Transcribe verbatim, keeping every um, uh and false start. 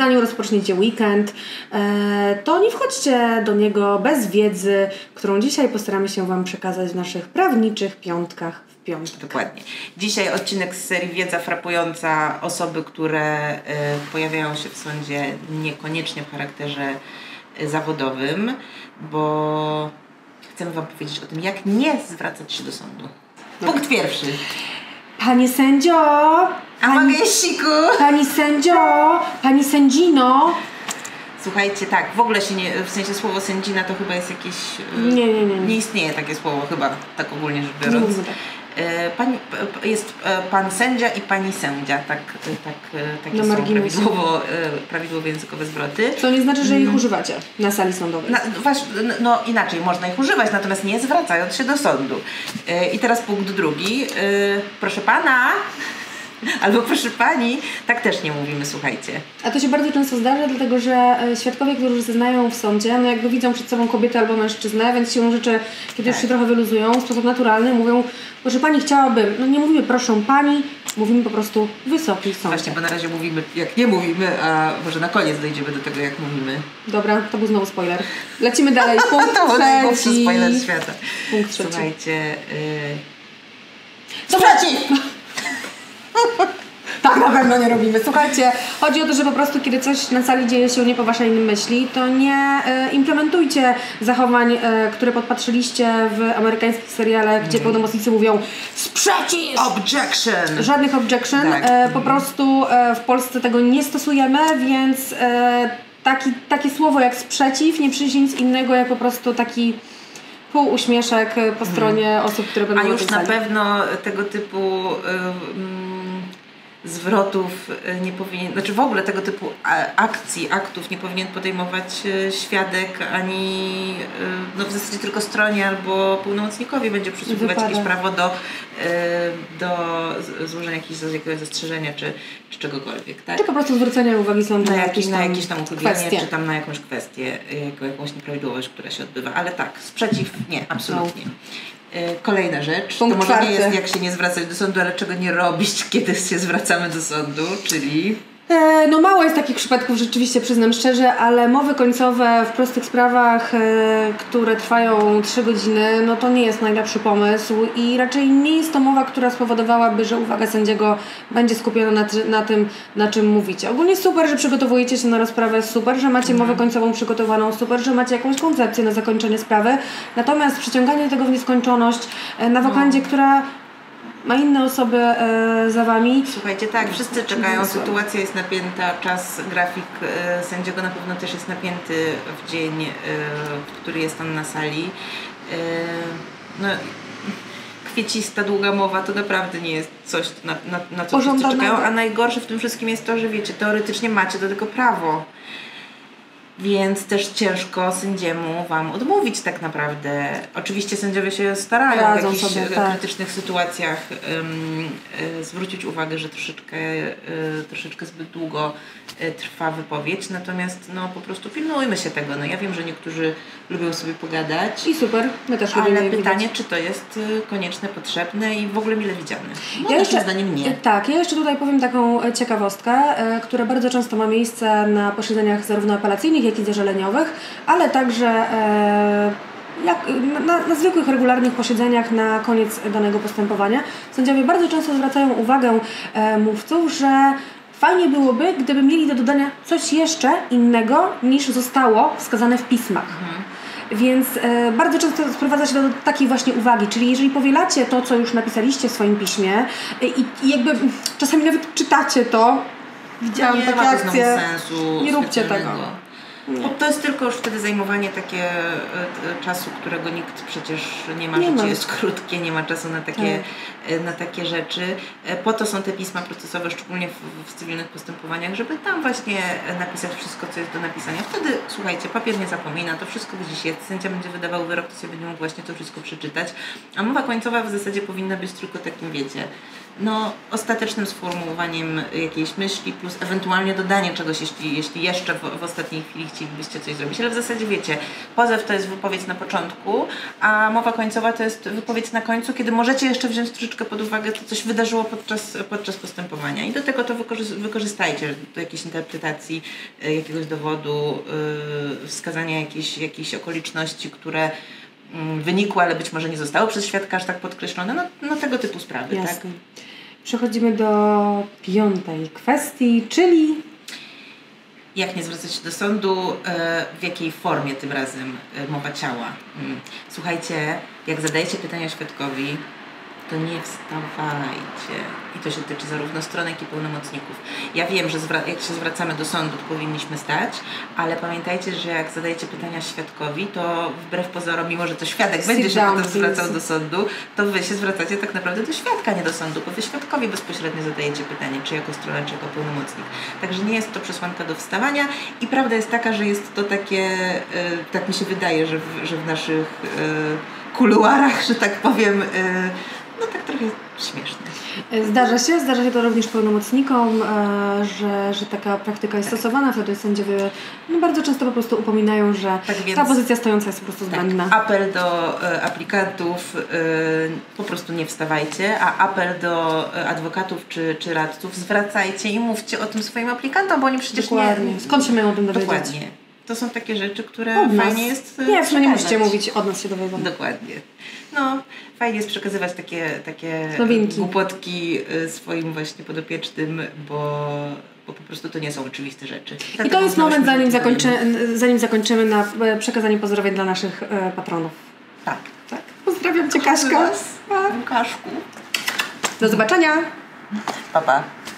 zanim rozpoczniecie weekend, to nie wchodźcie do niego bez wiedzy, którą dzisiaj postaramy się Wam przekazać w naszych prawniczych piątkach w piątek. Dokładnie. Dzisiaj odcinek z serii Wiedza frapująca. Osoby, które y, pojawiają się w sądzie niekoniecznie w charakterze y, zawodowym, bo chcemy Wam powiedzieć o tym, jak nie zwracać się do sądu. Punkt pierwszy. Panie sędzio! Pani, pani sędzio! Pani sędzino! Słuchajcie, tak, w ogóle się nie, w sensie słowo sędzina to chyba jest jakieś... Nie, nie, nie. Nie istnieje takie słowo chyba, tak ogólnie rzecz biorąc. Nie, tak. Pani, jest pan sędzia i pani sędzia, tak, tak, takie no, są prawidłowo, prawidłowo językowe zwroty. Co nie znaczy, że ich używacie na sali sądowej. Na, właśnie, no inaczej, można ich używać, natomiast nie zwracając się do sądu. I teraz punkt drugi. Proszę pana... Albo proszę pani, tak też nie mówimy, słuchajcie. A to się bardzo często zdarza, dlatego że świadkowie, którzy zeznają w sądzie, no jakby widzą przed sobą kobietę albo mężczyznę, więc siłą rzeczy, kiedy tak. już się trochę wyluzują, w sposób naturalny mówią, proszę pani, chciałabym, no nie mówimy proszę pani, mówimy po prostu wysoki sąd. Właśnie, bo na razie mówimy jak nie mówimy, a może na koniec dojdziemy do tego, jak mówimy. Dobra, to był znowu spoiler. Lecimy dalej. Punkt to był trzeci. spoiler świata. Punkt trzeci. Słuchajcie... Yy... Sprzeciw! Tak na pewno nie robimy. Słuchajcie, chodzi o to, że po prostu kiedy coś na sali dzieje się nie po waszej myśli, to nie e, implementujcie zachowań, e, które podpatrzyliście w amerykańskich serialach, mm. gdzie pełnomocnicy mówią sprzeciw! Objection! Żadnych objection. Tak. E, po prostu e, w Polsce tego nie stosujemy, więc e, taki, takie słowo jak sprzeciw nie przyniesie nic innego, jak po prostu taki pół uśmieszek po stronie hmm. osób, które będą A już na sali. pewno tego typu y, y, zwrotów nie powinien, znaczy w ogóle tego typu akcji, aktów nie powinien podejmować świadek ani y, no w zasadzie tylko stronie albo pełnomocnikowi będzie przysługiwać Wypada. jakieś prawo do, y, do złożenia jakiegoś, jakiegoś zastrzeżenia czy, czy czegokolwiek. Tak? Czy po prostu zwrócenia uwagi sądu na, na jakieś, tam na jakieś tam uchybienie, kwestie. czy tam na jakąś kwestię, jako jakąś nieprawidłowość, która się odbywa. Ale tak, sprzeciw nie, absolutnie. No. Kolejna rzecz, Punkt to może czwarty. nie jest jak się nie zwracać do sądu, ale czego nie robić, kiedy się zwracamy do sądu, czyli... E, no mało jest takich przypadków, rzeczywiście przyznam szczerze, ale mowy końcowe w prostych sprawach, e, które trwają trzy godziny, no to nie jest najlepszy pomysł i raczej nie jest to mowa, która spowodowałaby, że uwaga sędziego będzie skupiona na, na tym, na czym mówicie. Ogólnie super, że przygotowujecie się na rozprawę, super, że macie mowę końcową przygotowaną, super, że macie jakąś koncepcję na zakończenie sprawy, natomiast przyciąganie tego w nieskończoność e, na wokandzie, no. która ma inne osoby e, za wami. Słuchajcie, tak, wszyscy czekają, sytuacja jest napięta, czas, grafik e, sędziego na pewno też jest napięty w dzień, e, w który jest on na sali. E, no, kwiecista, długa mowa to naprawdę nie jest coś, na, na, na co wszyscy czekają, a najgorsze w tym wszystkim jest to, że wiecie, teoretycznie macie do tego prawo. Więc też ciężko sędziemu Wam odmówić tak naprawdę. Oczywiście sędziowie się starają Radzą w jakichś sobie, tak. krytycznych sytuacjach um, y, zwrócić uwagę, że troszeczkę, y, troszeczkę zbyt długo y, trwa wypowiedź, natomiast no po prostu pilnujmy się tego. No ja wiem, że niektórzy lubią sobie pogadać. I super, my też ale lubimy pytanie, widać. czy to jest y, konieczne, potrzebne i w ogóle mile widziane. No, ja jeszcze, zdaniem nie. Tak, ja jeszcze tutaj powiem taką ciekawostkę, y, która bardzo często ma miejsce na posiedzeniach zarówno apelacyjnych, jak i zażaleniowych, ale także e, jak, na, na zwykłych, regularnych posiedzeniach na koniec danego postępowania. Sędziowie bardzo często zwracają uwagę e, mówców, że fajnie byłoby, gdyby mieli do dodania coś jeszcze innego niż zostało wskazane w pismach. Mhm. Więc e, bardzo często sprowadza się do takiej właśnie uwagi, czyli jeżeli powielacie to, co już napisaliście w swoim piśmie e, i, i jakby czasami nawet czytacie to, widziałam nie takie ma akcje, sensu nie róbcie tego. Bo to jest tylko już wtedy zajmowanie takie e, czasu, którego nikt przecież nie ma, nie życie ma. jest krótkie, nie ma czasu na takie, tak. na takie rzeczy. E, po to są te pisma procesowe, szczególnie w, w cywilnych postępowaniach, żeby tam właśnie napisać wszystko, co jest do napisania. Wtedy, słuchajcie, papier nie zapomina, to wszystko gdzieś jest, sędzia będzie wydawał wyrok, to sobie będzie mógł właśnie to wszystko przeczytać. A mowa końcowa w zasadzie powinna być tylko takim, wiecie, no, ostatecznym sformułowaniem jakiejś myśli plus ewentualnie dodanie czegoś, jeśli, jeśli jeszcze w, w ostatniej chwili chcielibyście coś zrobić. Ale w zasadzie wiecie, pozew to jest wypowiedź na początku, a mowa końcowa to jest wypowiedź na końcu, kiedy możecie jeszcze wziąć troszeczkę pod uwagę, co coś wydarzyło podczas, podczas postępowania. I do tego to wykorzy- wykorzystajcie, do jakiejś interpretacji, y, jakiegoś dowodu, y, wskazania jakiejś, jakiejś okoliczności, które wynikło, ale być może nie zostało przez świadka aż tak podkreślone, no, no tego typu sprawy. Jasne. Tak? Przechodzimy do piątej kwestii, czyli jak nie zwracać się do sądu, w jakiej formie tym razem mowa ciała. Słuchajcie, jak zadajecie pytania świadkowi, to nie wstawajcie. I to się tyczy zarówno stron, jak i pełnomocników. Ja wiem, że zwra- jak się zwracamy do sądu, to powinniśmy stać, ale pamiętajcie, że jak zadajecie pytania świadkowi, to wbrew pozorom, mimo że to świadek Sit będzie się down, potem zwracał please. do sądu, to wy się zwracacie tak naprawdę do świadka, nie do sądu, bo wy świadkowi bezpośrednio zadajecie pytanie, czy jako strona, czy jako pełnomocnik. Także nie jest to przesłanka do wstawania i prawda jest taka, że jest to takie, y, tak mi się wydaje, że w, że w naszych y, kuluarach, że tak powiem, y, no tak trochę śmieszne. Zdarza się, zdarza się to również pełnomocnikom, e, że, że taka praktyka jest stosowana, wtedy sędziowie no, bardzo często po prostu upominają, że Tak więc, ta pozycja stojąca jest po prostu zbędna. tak, apel do e, aplikantów, e, po prostu nie wstawajcie, a apel do e, adwokatów czy, czy radców, zwracajcie i mówcie o tym swoim aplikantom, bo oni przecież Dokładnie. nie... Skąd się mają o tym dowiedzieć? Dokładnie. To są takie rzeczy, które Od nas. fajnie jest Nie, że nie przekazać. musicie mówić, od nas się dowiedzą. Dokładnie. No, fajnie jest przekazywać takie, takie Nowinki. głupotki y, swoim właśnie podopiecznym, bo, bo po prostu to nie są oczywiste rzeczy. I Dlatego to jest uznałyśmy, moment, zanim, że to zakończy, powinno- zanim zakończymy na e, przekazanie pozdrowień dla naszych e, patronów. Tak. Tak. Pozdrawiam Cię, Kaśka. Łukaszku. Do zobaczenia. Pa, pa.